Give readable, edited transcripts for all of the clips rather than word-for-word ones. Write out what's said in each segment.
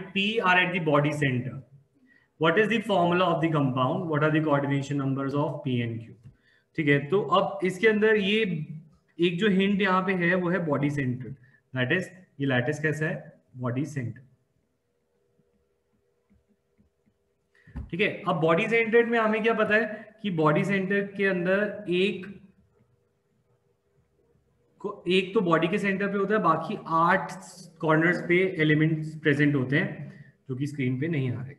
P are at the body center. What is the formula of the compound? What are the coordination numbers of P and Q? ठीक है, तो अब इसके अंदर ये एक जो हिंट यहाँ पे है वो है बॉडी सेंटर. दैट इज ये लैटिस कैसा है? Body centre. ठीक है, अब बॉडी सेंटर्ड में हमें क्या पता है कि बॉडी सेंटर के अंदर एक तो बॉडी के सेंटर पे होता है, बाकी 8 कॉर्नर्स पे एलिमेंट्स प्रेजेंट होते हैं जो कि स्क्रीन पे नहीं आ रहे.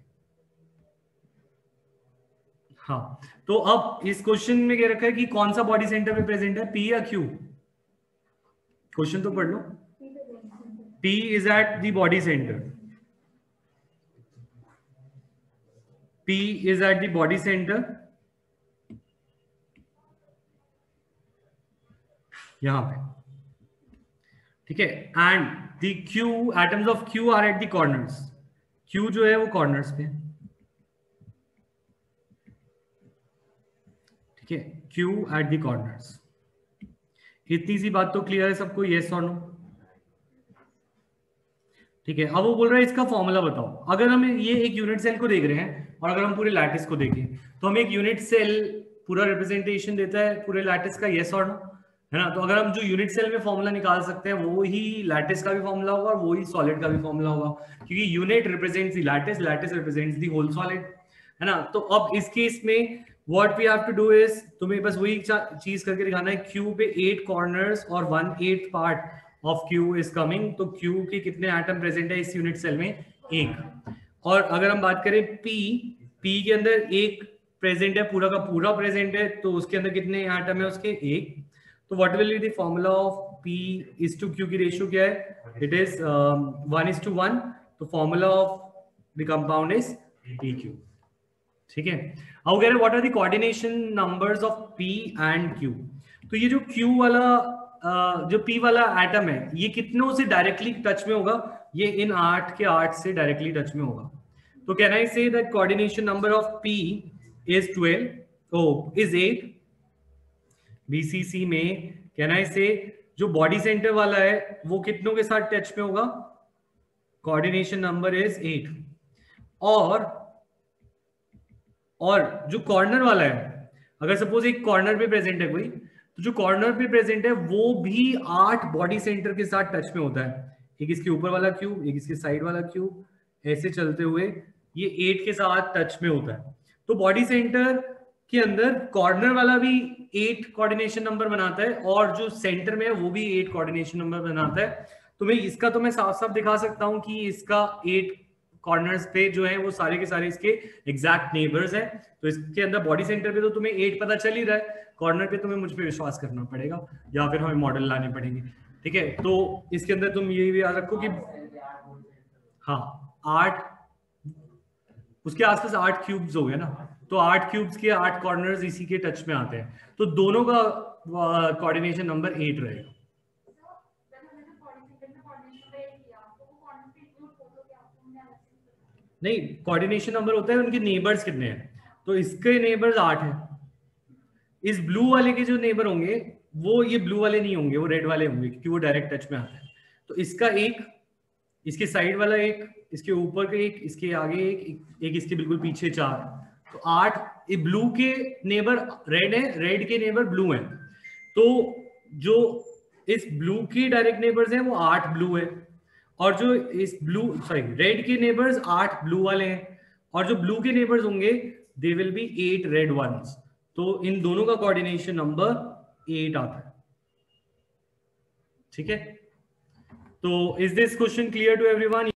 हाँ, तो अब इस क्वेश्चन में क्या रखा है कि कौन सा बॉडी सेंटर पे प्रेजेंट है, पी या क्यू? क्वेश्चन तो पढ़ लो. P is at the body center. P is at the body center. यहां पे. ठीक है, and the Q atoms of Q are at the corners. Q जो है वो कॉर्नर्स पे. ठीक है, Q at the corners. इतनी सी बात तो क्लियर है सबको? yes और no? ठीक है, अब वो बोल रहा है इसका फॉर्मूला बताओ. अगर हम ये एक यूनिट सेल को देख रहे हैं और अगर हम पूरे लैटिस को देखें तो हमें एक यूनिट सेल पूरा रिप्रेजेंटेशन देता है पूरे लैटिस का, यस और नो, है ना? तो अगर हम जो यूनिट सेल में फॉर्मूला निकाल सकते हैं वो ही लैटिस का भी फॉर्मूला होगा और वो ही सॉलिड का भी फॉर्मूला होगा, क्योंकि unit represents the lattice, lattice represents the whole solid, है ना? तो अब इस केस में what we have to do is, तुम्हें बस वही चीज करके दिखाना है. क्यू पे 8 कॉर्नर्स और 1/8 part of Q is coming. तो Q के कितने एटम प्रेजेंट है इस यूनिट सेल में? 1. और अगर हम बात करें P के अंदर 1 प्रेजेंट है, पूरा का पूरा प्रेजेंट है, तो उसके अंदर कितने एटम है उसके? 1. तो what will be the formula of P is to Q की रेशियो क्या है? It is 1:1. तो formula of the compound is PQ. ठीक है, अब कह रहे what are the coordination numbers of P and Q. तो ये जो Q वाला जो P वाला एटम है ये कितनों से डायरेक्टली टच में होगा? ये इन 8 के 8 से डायरेक्टली टच में होगा. तो can I say that coordination number of P is 8. BCC में कैन आई से जो बॉडी सेंटर वाला है वो कितनों के साथ टच में होगा? Coordination number is 8. और जो कॉर्नर वाला है, अगर सपोज एक कॉर्नर पे प्रेजेंट है कोई, तो जो कॉर्नर पे प्रेजेंट है वो भी 8 बॉडी सेंटर के साथ टच में होता है. एक इसके ऊपर वाला क्यूब, एक इसके साइड वाला क्यूब, ऐसे चलते हुए ये 8 के साथ टच में होता है. तो बॉडी सेंटर के अंदर कॉर्नर वाला भी 8 कोऑर्डिनेशन नंबर बनाता है और जो सेंटर में है वो भी 8 कोऑर्डिनेशन नंबर बनाता है. तो मैं इसका तो मैं साफ साफ दिखा सकता हूं कि इसका 8 कॉर्नर्स पे जो है वो सारे के सारे इसके एग्जैक्ट नेबर्स हैं. तो इसके अंदर बॉडी सेंटर पे तो तुम्हें 8 पता चल ही रहा है, कॉर्नर पे तुम्हें मुझ पे विश्वास करना पड़ेगा या फिर हमें मॉडल लाने पड़ेंगे. ठीक है, तो इसके अंदर तुम ये भी याद रखो कि हाँ 8 उसके आसपास 8 क्यूब्स हो गए ना, तो 8 क्यूब्स के 8 कॉर्नर्स इसी के टच में आते हैं. तो दोनों का कोऑर्डिनेशन नंबर 8 रहेगा. नहीं, कोऑर्डिनेशन नंबर होता है उनके नेबर्स कितने हैं. तो इसके नेबर्स 8 हैं. इस ब्लू वाले के जो नेबर होंगे वो ये ब्लू वाले नहीं होंगे, वो रेड वाले होंगे क्योंकि वो डायरेक्ट टच में आते हैं. तो इसका 1, इसके साइड वाला 1, इसके ऊपर का 1, इसके आगे 1, इसके बिल्कुल पीछे 4. तो 8. ये ब्लू के नेबर रेड है, रेड के नेबर ब्लू है. तो जो इस ब्लू की डायरेक्ट नेबर्स हैं वो 8 ब्लू है, और जो इस रेड के नेबर्स 8 ब्लू वाले हैं, और जो ब्लू के नेबर्स होंगे they will be 8 red ones. तो इन दोनों का कोऑर्डिनेशन नंबर 8 आता है. ठीक है, तो is this question clear to everyone?